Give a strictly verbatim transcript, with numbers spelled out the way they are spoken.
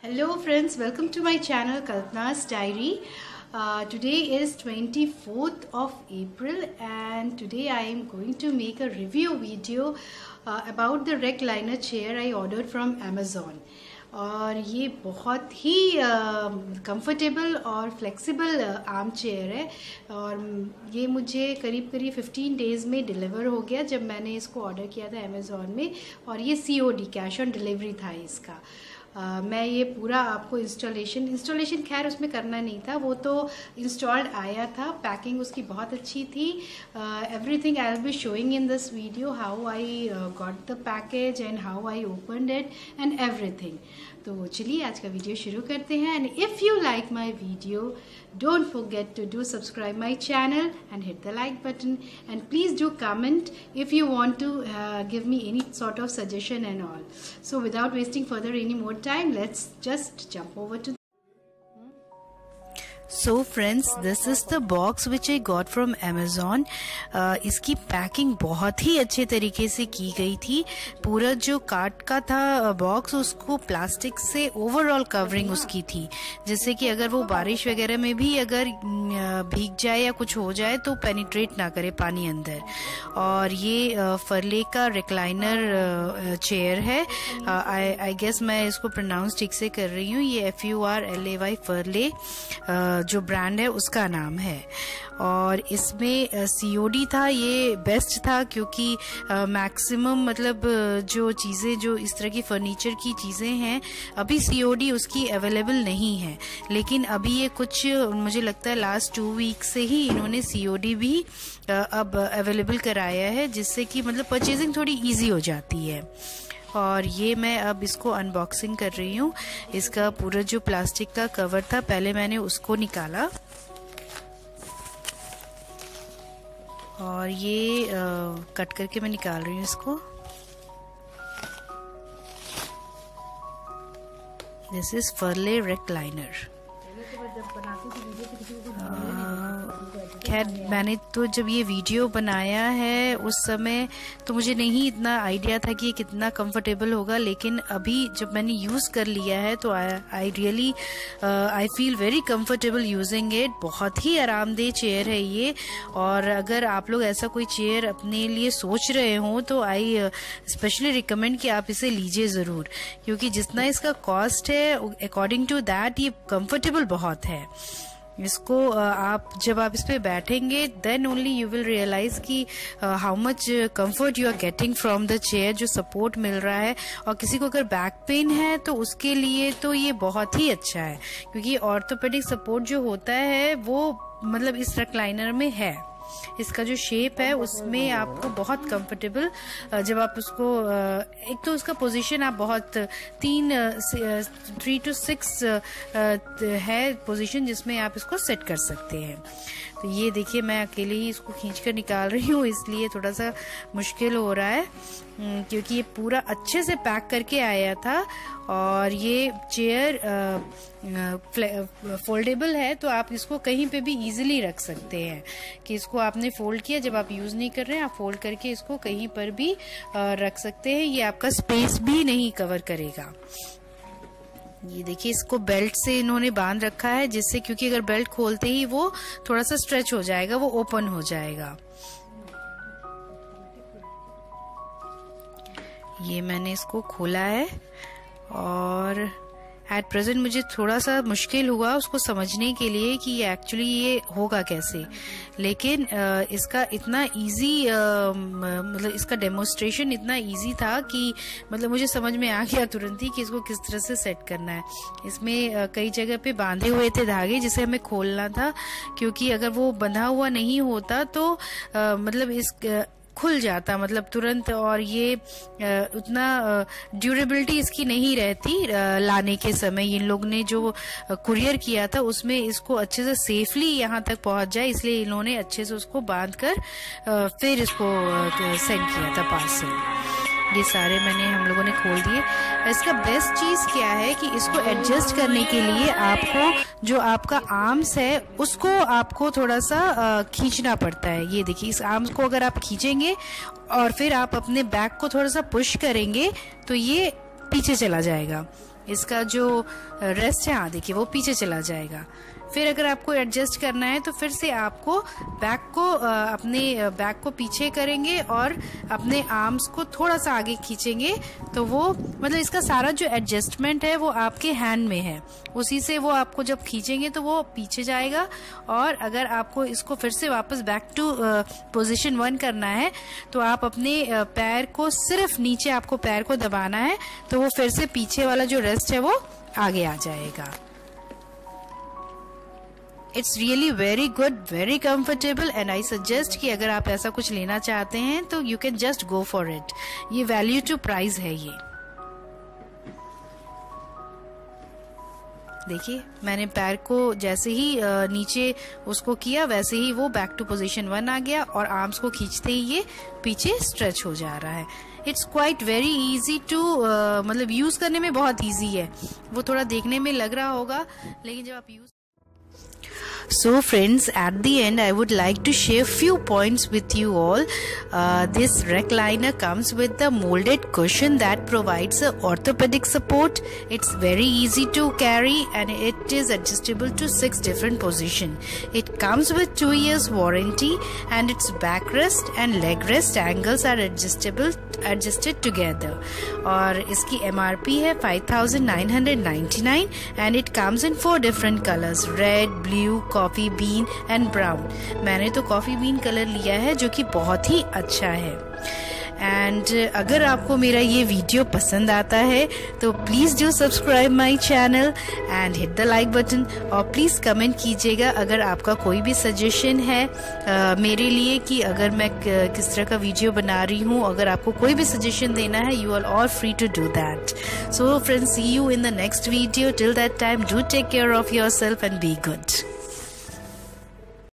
Hello friends, welcome to my channel Kalpana's Diary. Uh, today is twenty-fourth of April and today I am going to make a review video uh, about the Recliner chair I ordered from Amazon. और ये बहुत ही comfortable uh, और flexible arm chair है और ये मुझे करीब करीब फिफ्टीन डेज़ में डिलीवर हो गया जब मैंने इसको ऑर्डर किया था अमेज़ॉन में। और ये C O D cash on delivery था इसका। Uh, मैं ये पूरा आपको इंस्टॉलेशन इंस्टॉलेशन खैर उसमें करना नहीं था, वो तो इंस्टॉल्ड आया था। पैकिंग उसकी बहुत अच्छी थी। Everything I will be showing in this video, how I got the package and how I opened it and everything. तो चलिए आज का वीडियो शुरू करते हैं। And if you like my video, don't forget to do subscribe my channel and hit the like button, and please do comment if you want to uh, give me any sort of suggestion and all. So without wasting further any more time, let's just jump over to So friends, this is the box which I got from Amazon. uh, इसकी packing बहुत ही अच्छे तरीके से की गई थी। पूरा जो कार्ट का था बॉक्स, उसको प्लास्टिक से ओवरऑल कवरिंग उसकी थी, जिससे कि अगर वो बारिश वगैरह में भी अगर भीग जाए या कुछ हो जाए तो पेनिट्रेट ना करे पानी अंदर। और ये फरले का रिक्लाइनर चेयर है। आई आई गेस मैं इसको प्रोनाउंस ठीक से कर रही हूँ। ये F U R L A Y Furlay जो ब्रांड है उसका नाम है। और इसमें सी ओ डी था, ये बेस्ट था क्योंकि मैक्सिमम मतलब जो चीज़ें जो इस तरह की फर्नीचर की चीज़ें हैं अभी सी ओ डी उसकी अवेलेबल नहीं है, लेकिन अभी ये कुछ मुझे लगता है लास्ट टू वीक से ही इन्होंने सी ओ डी भी अब अवेलेबल कराया है, जिससे कि मतलब परचेजिंग थोड़ी इजी हो जाती है। और ये मैं अब इसको अनबॉक्सिंग कर रही हूँ। इसका पूरा जो प्लास्टिक का कवर था पहले मैंने उसको निकाला और ये आ, कट करके मैं निकाल रही हूँ इसको। This is Furlay recliner. खैर मैंने तो जब ये वीडियो बनाया है उस समय तो मुझे नहीं इतना आइडिया था कि ये कितना कंफर्टेबल होगा, लेकिन अभी जब मैंने यूज़ कर लिया है तो I really I feel very comfortable using it. बहुत ही आरामदेह चेयर है ये। और अगर आप लोग ऐसा कोई चेयर अपने लिए सोच रहे हो तो आई स्पेशली रिकमेंड कि आप इसे लीजिए ज़रूर, क्योंकि जितना इसका कॉस्ट है अकॉर्डिंग टू दैट ये कंफर्टेबल बहुत है। इसको आप जब आप इस पे बैठेंगे then only you will realise कि how much comfort you are getting from the chair, जो सपोर्ट मिल रहा है। और किसी को अगर बैक पेन है तो उसके लिए तो ये बहुत ही अच्छा है, क्योंकि ऑर्थोपेडिक सपोर्ट जो होता है वो मतलब इस रिक्लाइनर में है। इसका जो शेप है उसमें आपको बहुत कंफर्टेबल, जब आप उसको एक तो उसका पोजीशन आप बहुत तीन थ्री टू सिक्स है पोजीशन जिसमें आप इसको सेट कर सकते हैं। तो ये देखिए मैं अकेले ही इसको खींच कर निकाल रही हूँ, इसलिए थोड़ा सा मुश्किल हो रहा है क्योंकि ये पूरा अच्छे से पैक करके आया था। और ये चेयर फोल्डेबल है तो आप इसको कहीं पे भी इजीली रख सकते हैं कि इसको आपने फोल्ड किया, जब आप यूज़ नहीं कर रहे हैं आप फोल्ड करके इसको कहीं पर भी रख सकते हैं। ये आपका स्पेस भी नहीं कवर करेगा। ये देखिए इसको बेल्ट से इन्होंने बांध रखा है, जिससे क्योंकि अगर बेल्ट खोलते ही वो थोड़ा सा स्ट्रेच हो जाएगा, वो ओपन हो जाएगा। ये मैंने इसको खोला है और एट प्रेजेंट मुझे थोड़ा सा मुश्किल हुआ उसको समझने के लिए कि ये एक्चुअली ये होगा कैसे, लेकिन इसका इतना इजी मतलब इसका डेमोन्स्ट्रेशन इतना इजी था कि मतलब मुझे समझ में आ गया तुरंत ही कि इसको किस तरह से सेट करना है। इसमें कई जगह पे बांधे हुए थे धागे जिसे हमें खोलना था, क्योंकि अगर वो बंधा हुआ नहीं होता तो मतलब इस खुल जाता मतलब तुरंत, और ये उतना ड्यूरेबिलिटी इसकी नहीं रहती लाने के समय। इन लोग ने जो कुरियर किया था उसमें इसको अच्छे से सेफली यहाँ तक पहुँच जाए, इसलिए इन्होंने अच्छे से उसको बांध कर फिर इसको सेंड किया था पार्सल। ये सारे मैंने हम लोगों ने खोल दिए। इसका बेस्ट चीज़ क्या है कि इसको एडजस्ट करने के लिए आपको जो आपका आर्म्स है उसको आपको थोड़ा सा खींचना पड़ता है। ये देखिए इस आर्म्स को अगर आप खींचेंगे और फिर आप अपने बैक को थोड़ा सा पुश करेंगे तो ये पीछे चला जाएगा। इसका जो रेस्ट है, हाँ देखिए वो पीछे चला जाएगा। फिर अगर आपको एडजस्ट करना है तो फिर से आपको बैक को अपने बैक को पीछे करेंगे और अपने आर्म्स को थोड़ा सा आगे खींचेंगे, तो वो मतलब इसका सारा जो एडजस्टमेंट है वो आपके हैंड में है, उसी से वो आपको जब खींचेंगे तो वो पीछे जाएगा। और अगर आपको इसको फिर से वापस बैक टू पोजीशन वन करना है तो आप अपने पैर को सिर्फ नीचे आपको पैर को दबाना है, तो वो फिर से पीछे वाला जो रेस्ट है वो आगे आ जाएगा। It's really very good, very comfortable and I suggest कि अगर आप ऐसा कुछ लेना चाहते हैं तो you can just go for it. ये वैल्यू टू प्राइस है। ये देखिए मैंने पैर को जैसे ही नीचे उसको किया वैसे ही वो बैक टू पोजीशन वन आ गया और आर्म्स को खींचते ही ये पीछे स्ट्रेच हो जा रहा है। It's quite very easy to मतलब यूज करने में बहुत इजी है। वो थोड़ा देखने में लग रहा होगा लेकिन जब आप use So friends, at the end I would like to share few points with you all. Uh, this recliner comes with the molded cushion that provides a orthopedic support. It's very easy to carry and it is adjustable to six different positions. It comes with two years warranty and its backrest and leg rest angles are adjustable adjusted together. और इसकी M R P है five thousand nine hundred ninety-nine and it comes in four different colors: red, blue, coffee bean and brown. मैंने तो coffee bean colour लिया है जो कि बहुत ही अच्छा है। एंड अगर आपको मेरा ये वीडियो पसंद आता है तो please do subscribe my channel and hit the like button और प्लीज़ कमेंट कीजिएगा अगर आपका कोई भी सजेशन है uh, मेरे लिए कि अगर मैं किस तरह का वीडियो बना रही हूँ। अगर आपको कोई भी सजेशन देना है you are all free to do that. So friends, see you in the next video. Till that time do take care of yourself and be good.